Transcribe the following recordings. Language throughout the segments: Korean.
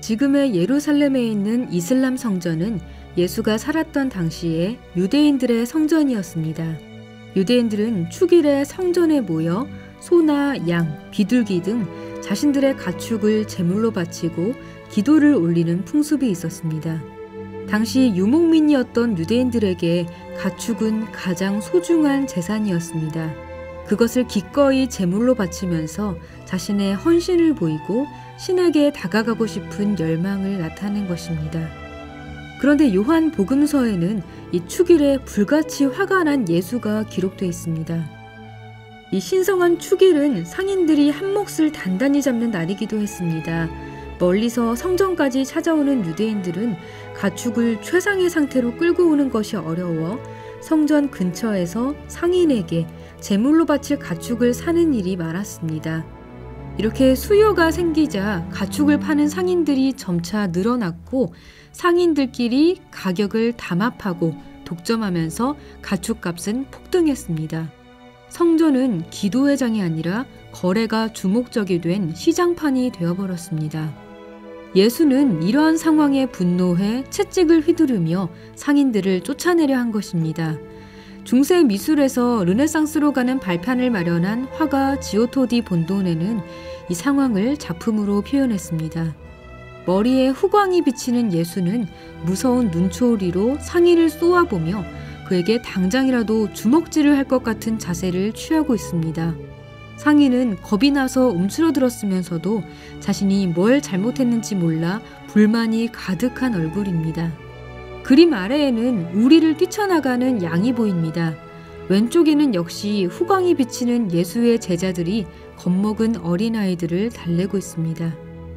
지금의 예루살렘에 있는 이슬람 성전은 예수가 살았던 당시에 유대인들의 성전이었습니다. 유대인들은 축일에 성전에 모여 소나 양, 비둘기 등 자신들의 가축을 제물로 바치고 기도를 올리는 풍습이 있었습니다. 당시 유목민이었던 유대인들에게 가축은 가장 소중한 재산이었습니다. 그것을 기꺼이 제물로 바치면서 자신의 헌신을 보이고 신에게 다가가고 싶은 열망을 나타낸 것입니다. 그런데 요한 복음서에는 이 축일에 불같이 화가 난 예수가 기록되어 있습니다. 이 신성한 축일은 상인들이 한 몫을 단단히 잡는 날이기도 했습니다. 멀리서 성전까지 찾아오는 유대인들은 가축을 최상의 상태로 끌고 오는 것이 어려워 성전 근처에서 상인에게 제물로 바칠 가축을 사는 일이 많았습니다. 이렇게 수요가 생기자 가축을 파는 상인들이 점차 늘어났고 상인들끼리 가격을 담합하고 독점하면서 가축값은 폭등했습니다. 성전은 기도의 장이 아니라 거래가 주목적이 된 시장판이 되어버렸습니다. 예수는 이러한 상황에 분노해 채찍을 휘두르며 상인들을 쫓아내려 한 것입니다. 중세 미술에서 르네상스로 가는 발판을 마련한 화가 지오토 디 본도네는 이 상황을 작품으로 표현했습니다. 머리에 후광이 비치는 예수는 무서운 눈초리로 상인을 쏘아보며 그에게 당장이라도 주먹질을 할 것 같은 자세를 취하고 있습니다. 상인은 겁이 나서 움츠러들었으면서도 자신이 뭘 잘못했는지 몰라 불만이 가득한 얼굴입니다. 그림 아래에는 우리를 뛰쳐나가는 양이 보입니다. 왼쪽에는 역시 후광이 비치는 예수의 제자들이 겁먹은 어린아이들을 달래고 있습니다.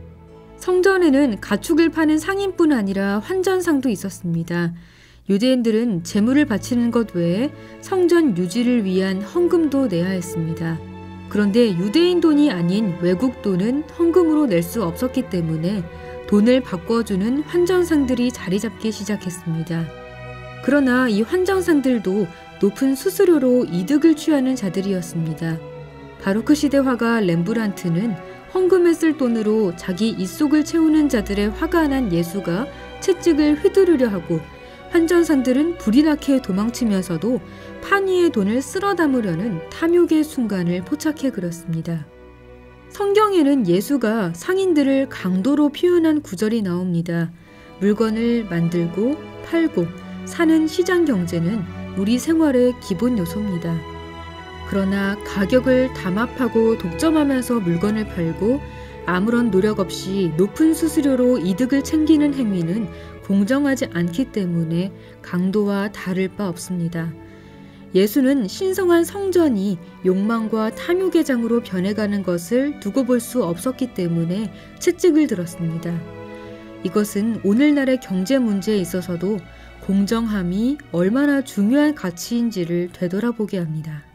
성전에는 가축을 파는 상인뿐 아니라 환전상도 있었습니다. 유대인들은 제물을 바치는 것 외에 성전 유지를 위한 헌금도 내야 했습니다. 그런데 유대인 돈이 아닌 외국 돈은 헌금으로 낼 수 없었기 때문에 돈을 바꿔주는 환전상들이 자리 잡기 시작했습니다. 그러나 이 환전상들도 높은 수수료로 이득을 취하는 자들이었습니다. 바로크 시대 화가 렘브란트는 헌금에 쓸 돈으로 자기 입속을 채우는 자들의 화가 난 예수가 채찍을 휘두르려 하고 환전상들은 불이 나게 도망치면서도 판위의 돈을 쓸어 담으려는 탐욕의 순간을 포착해 그렸습니다. 성경에는 예수가 상인들을 강도로 표현한 구절이 나옵니다. 물건을 만들고 팔고 사는 시장 경제는 우리 생활의 기본 요소입니다. 그러나 가격을 담합하고 독점하면서 물건을 팔고 아무런 노력 없이 높은 수수료로 이득을 챙기는 행위는 공정하지 않기 때문에 강도와 다를 바 없습니다. 예수는 신성한 성전이 욕망과 탐욕의 장으로 변해가는 것을 두고 볼 수 없었기 때문에 채찍을 들었습니다. 이것은 오늘날의 경제 문제에 있어서도 공정함이 얼마나 중요한 가치인지를 되돌아보게 합니다.